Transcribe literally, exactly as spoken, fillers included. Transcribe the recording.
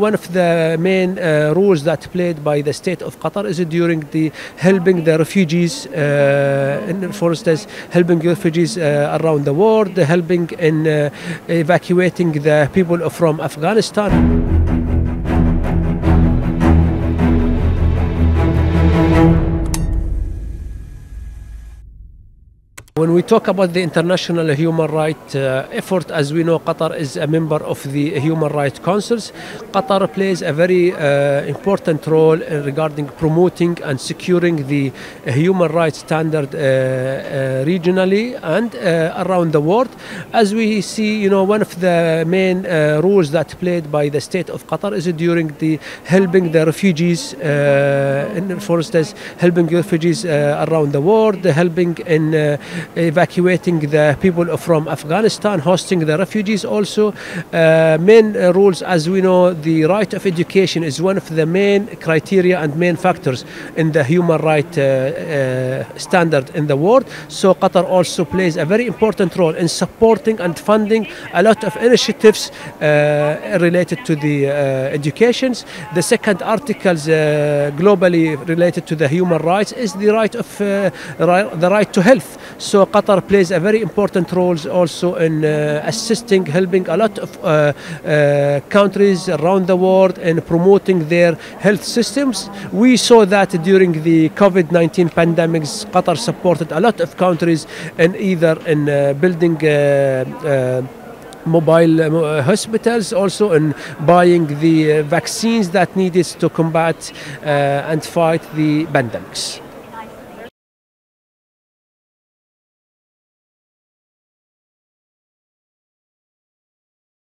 One of the main uh, roles that played by the state of Qatar is during the helping the refugees, uh, in, for instance, helping refugees uh, around the world, helping in uh, evacuating the people from Afghanistan. When we talk about the international human rights uh, effort, as we know, Qatar is a member of the Human Rights Councils. Qatar plays a very uh, important role regarding promoting and securing the uh, human rights standard uh, uh, regionally and uh, around the world. As we see, you know, one of the main uh, roles that played by the state of Qatar is during the helping the refugees, uh, in, for instance, helping refugees uh, around the world, helping in uh, evacuating the people from Afghanistan, hosting the refugees also. Uh, main uh, rules, as we know, the right of education is one of the main criteria and main factors in the human right uh, uh, standard in the world. So Qatar also plays a very important role in supporting and funding a lot of initiatives uh, related to the uh, educations. The second articles uh, globally related to the human rights is the right of uh, right, the right to health. So Qatar plays a very important role also in uh, assisting, helping a lot of uh, uh, countries around the world in promoting their health systems. We saw that during the COVID nineteen pandemics, Qatar supported a lot of countries in either in uh, building uh, uh, mobile uh, hospitals, also in buying the uh, vaccines that needed to combat uh, and fight the pandemics.